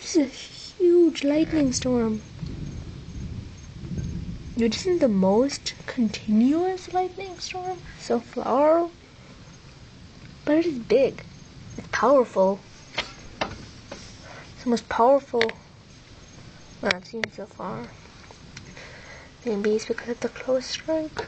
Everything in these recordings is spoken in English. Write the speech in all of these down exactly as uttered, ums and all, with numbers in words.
This is a huge lightning storm. It isn't the most continuous lightning storm so far, but it is big. It's powerful. It's the most powerful one I've seen so far. Maybe it's because of the close strike.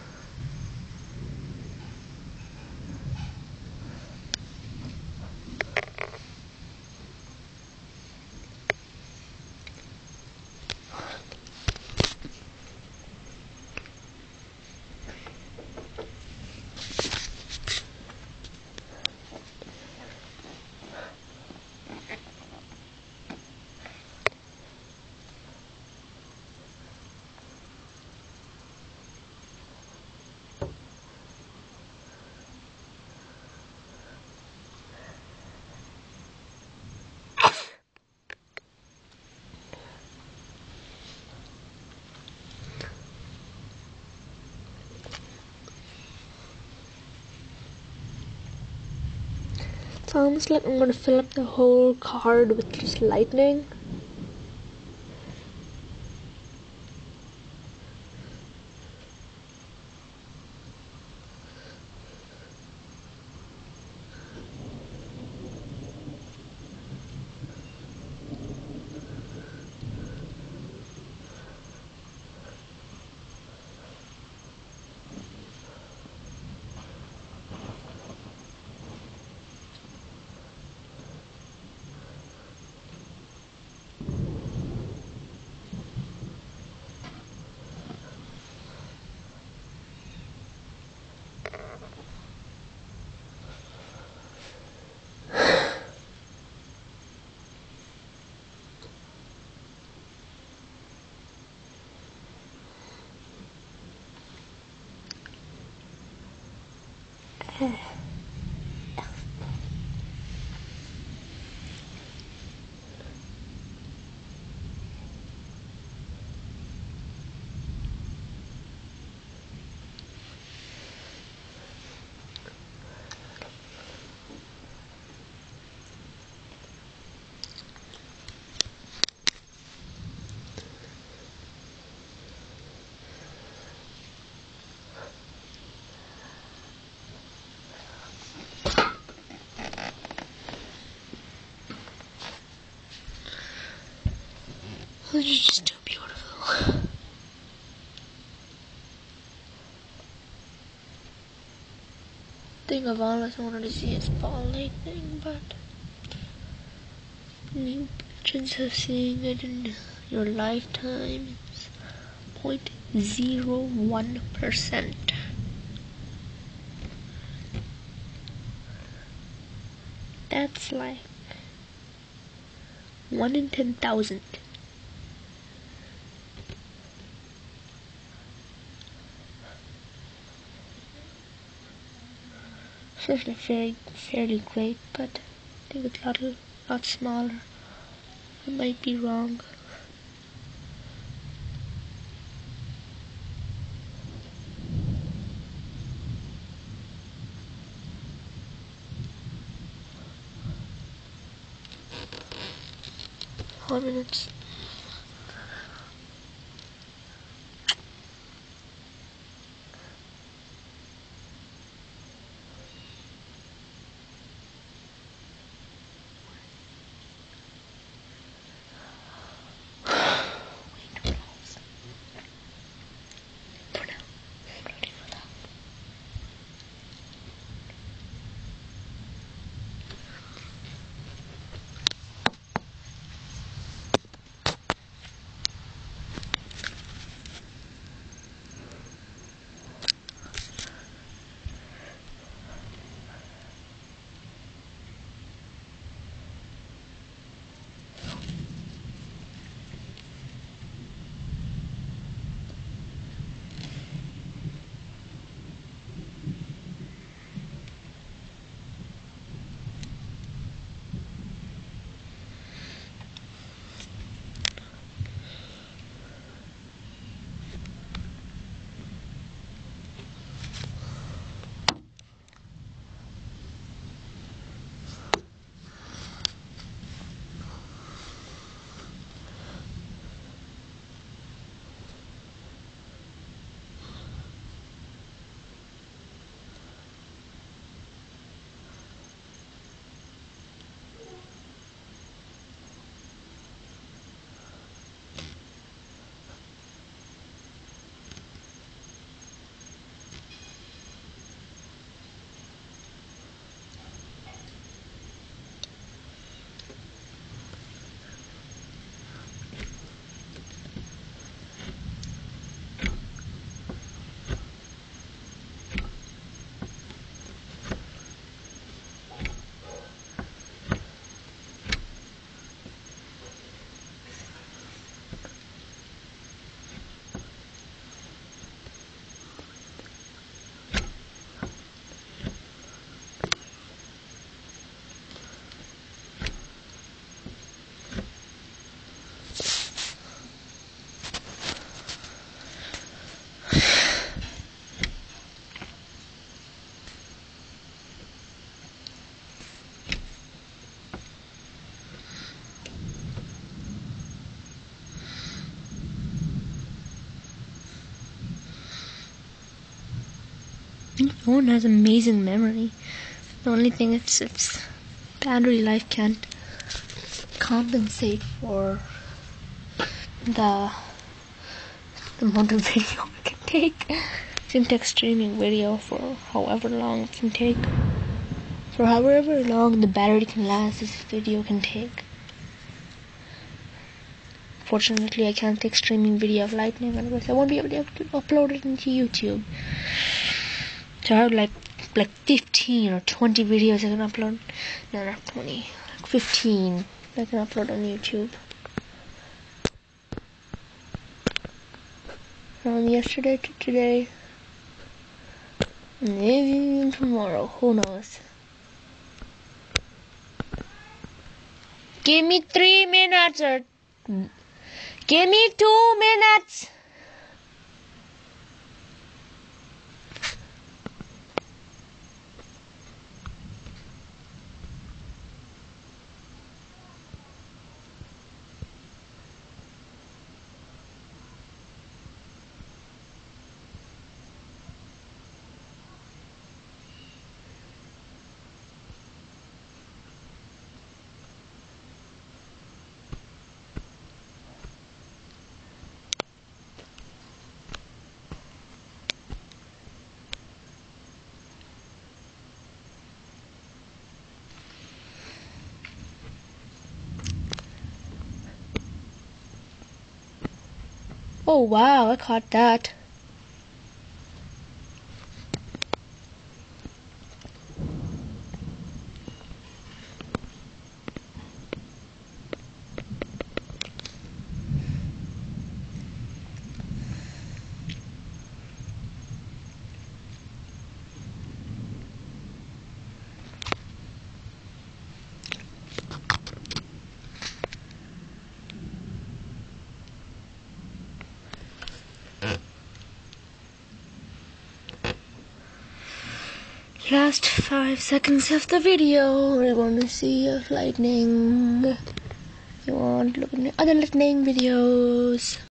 It's almost like I'm gonna fill up the whole card with just lightning. This is just too beautiful. Thing I've always wanted to see is ball lightning, but the chance of seeing it in your lifetime is zero point zero one percent. That's like one in ten thousand. Certainly fairly, fairly great, but I think it's a lot, lot smaller. I might be wrong. Four minutes. The phone has amazing memory. The only thing is its battery life can't compensate for the, the amount of video it can take. It can take streaming video for however long it can take. For however long the battery can last, this video can take. Fortunately, I can't take streaming video of Lightning, otherwise I won't be able to upload it into YouTube. So I have like like fifteen or twenty videos I can upload. No, not twenty. Like fifteen I can upload on YouTube. From yesterday to today. Maybe even tomorrow. Who knows? Give me three minutes or... Give me two minutes! Oh wow, I caught that. Last five seconds of the video, we're going to see if lightning. You want to look at other lightning videos.